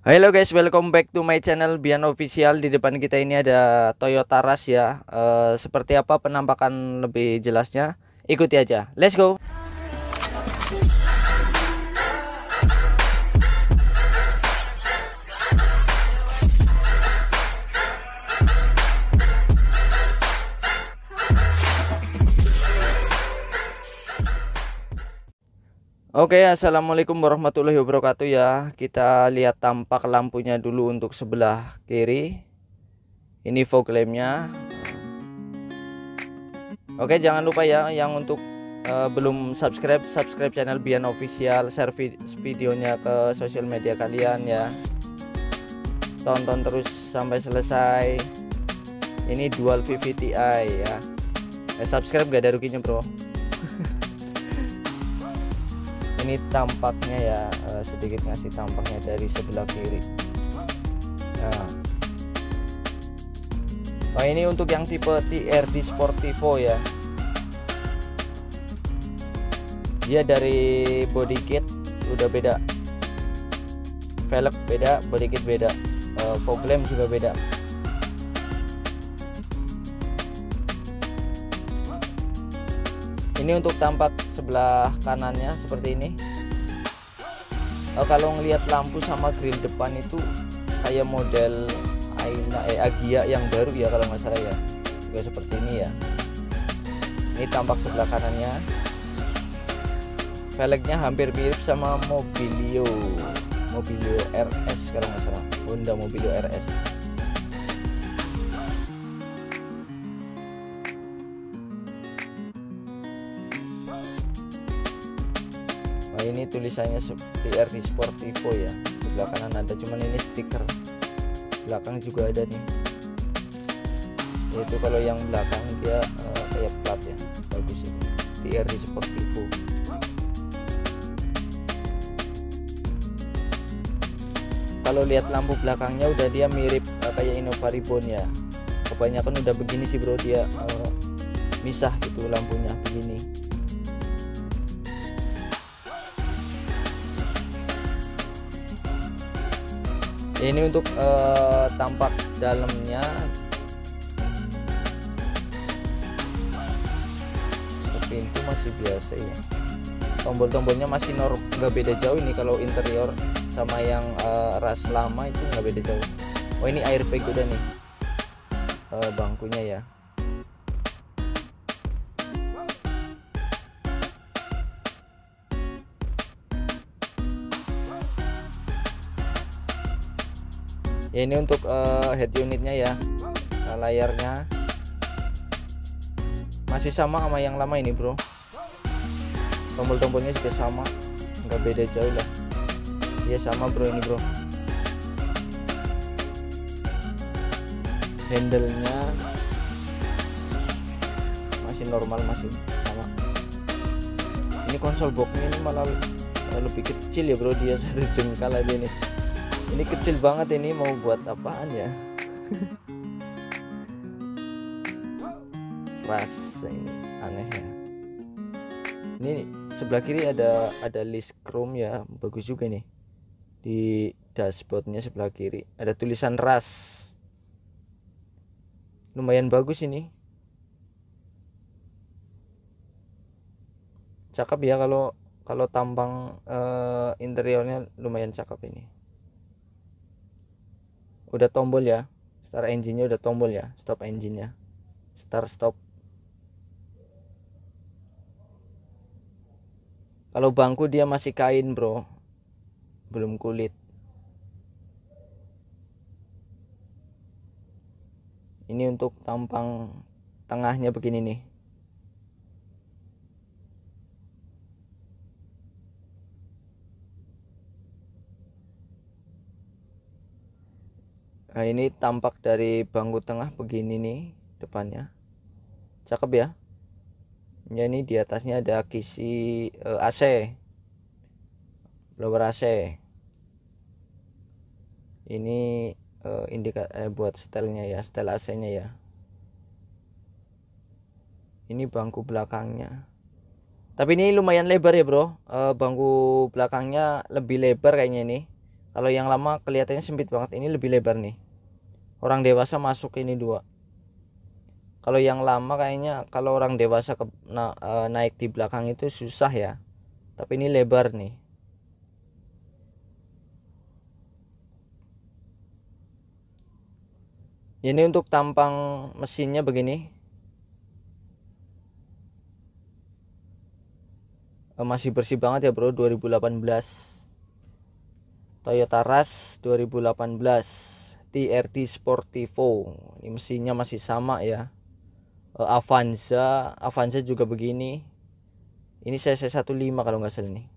Halo guys, welcome back to my channel Bian Official. Di depan kita ini ada Toyota Rush ya. Seperti apa penampakan lebih jelasnya? Ikuti aja. Let's go. Oke, assalamualaikum warahmatullahi wabarakatuh ya. Kita lihat tampak lampunya dulu untuk sebelah kiri. Ini fog lampnya. Oke, jangan lupa ya yang untuk belum subscribe channel Bian Official, share videonya ke sosial media kalian ya. Tonton terus sampai selesai. Ini dual VVTi ya. Subscribe gak ada ruginya bro. Ini tampaknya ya, sedikit ngasih tampaknya dari sebelah kiri. Nah, ini untuk yang tipe TRD Sportivo ya. Dia dari body kit udah beda, velg beda, body kit beda, fog lamp juga beda. Ini untuk tampak sebelah kanannya seperti ini. Kalau ngelihat lampu sama grill depan itu kayak model Agya yang baru ya kalau nggak salah ya, juga seperti ini ya. Ini tampak sebelah kanannya. Velgnya hampir mirip sama Mobilio RS kalau nggak salah, Honda Mobilio RS. Nah, ini tulisannya TRD Sportivo ya. Sebelah kanan ada, cuman ini stiker. Belakang juga ada nih. Itu kalau yang belakang dia kayak plat ya. Bagus ini. TRD Sportivo. Kalau lihat lampu belakangnya udah dia mirip kayak Innova Ribbon ya. Kebanyakan udah begini sih bro, dia misah gitu lampunya begini. Ini untuk tampak dalamnya. Pintu masih biasa ya. Tombol-tombolnya masih nggak beda jauh ini kalau interior sama yang Rush lama itu nggak beda jauh. Oh ini airbag udah nih, bangkunya ya. Ini untuk head unitnya ya. Layarnya masih sama yang lama ini bro. Tombol-tombolnya juga sama, nggak beda jauh lah. Iya sama bro ini bro. Handle-nya masih normal, masih sama. Ini konsol boxnya ini malah lebih kecil ya bro, dia 1 jengkal aja nih. Ini kecil banget, ini mau buat apaan ya? Rasa ini aneh ya. Ini sebelah kiri ada list chrome ya, bagus juga nih. Di dashboardnya sebelah kiri ada tulisan Rush. Lumayan bagus ini. Cakep ya, kalau tampang interiornya lumayan cakep ini. Udah tombol ya, start engine-nya udah tombol ya, stop engine-nya, start stop. Kalau bangku dia masih kain bro, belum kulit. Ini untuk tampang tengahnya begini nih. Nah ini tampak dari bangku tengah begini nih depannya, cakep ya. Ya ini di atasnya ada kisi AC, blower AC. Ini buat setelnya ya, setel AC nya ya. Ini bangku belakangnya, tapi ini lumayan lebar ya bro. Bangku belakangnya lebih lebar kayaknya ini. Kalau yang lama kelihatannya sempit banget, ini lebih lebar nih. Orang dewasa masuk ini 2. Kalau yang lama kayaknya kalau orang dewasa naik di belakang itu susah ya. Tapi ini lebar nih. Ini untuk tampang mesinnya begini. Masih bersih banget ya bro, 2018. Toyota Rush 2018 TRD Sportivo. Ini mesinnya masih sama ya. Avanza juga begini. Ini CC 15 kalau nggak salah nih.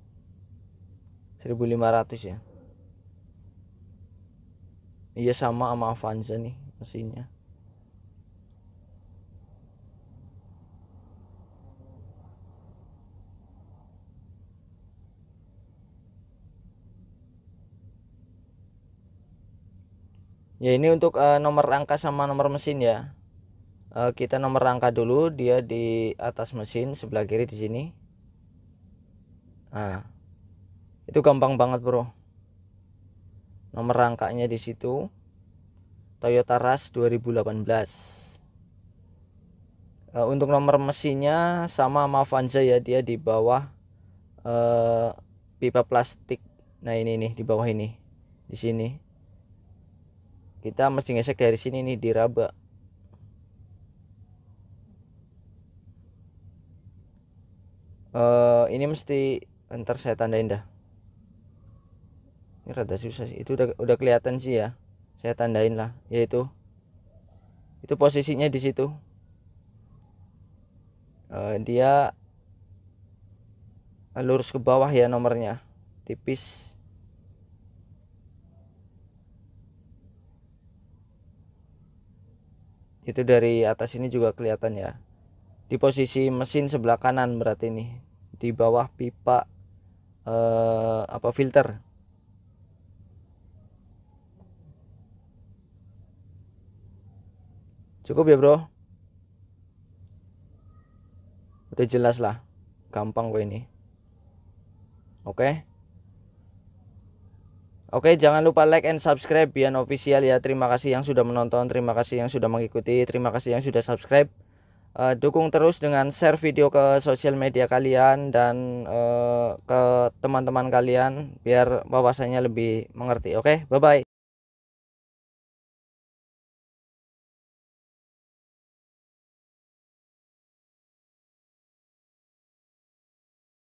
1500 ya. Iya sama Avanza nih mesinnya. Ya ini untuk nomor rangka sama nomor mesin ya. Kita nomor rangka dulu, dia di atas mesin sebelah kiri di sini. Nah, itu gampang banget bro. Nomor rangkanya di situ. Toyota Rush 2018. Untuk nomor mesinnya sama Avanza ya, dia di bawah pipa plastik. Nah ini nih di bawah ini, di sini. Kita mesti gesek dari sini nih diraba. Ini mesti ntar saya tandain dah. Ini rada susah sih. Itu udah kelihatan sih ya. Saya tandain lah, yaitu itu posisinya di situ. Dia lurus ke bawah ya nomornya, tipis. Itu dari atas ini juga kelihatan ya. Di posisi mesin sebelah kanan berarti nih, di bawah pipa filter. Cukup ya bro, udah jelas lah, gampang kok ini. Oke, jangan lupa like and subscribe Bian Official ya. Terima kasih yang sudah menonton, terima kasih yang sudah mengikuti, terima kasih yang sudah subscribe. Dukung terus dengan share video ke sosial media kalian dan ke teman-teman kalian biar wawasannya lebih mengerti. Oke, bye bye.